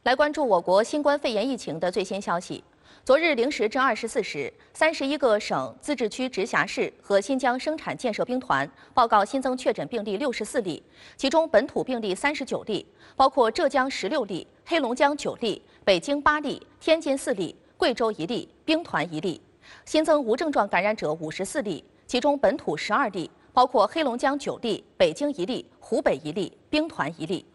来关注我国新冠肺炎疫情的最新消息。昨日0时至24时，31个省、自治区、直辖市和新疆生产建设兵团报告新增确诊病例64例，其中本土病例39例，包括浙江16例、黑龙江9例、北京8例、天津4例、贵州1例、兵团1例。新增无症状感染者54例，其中本土12例，包括黑龙江9例、北京1例、湖北1例、兵团1例。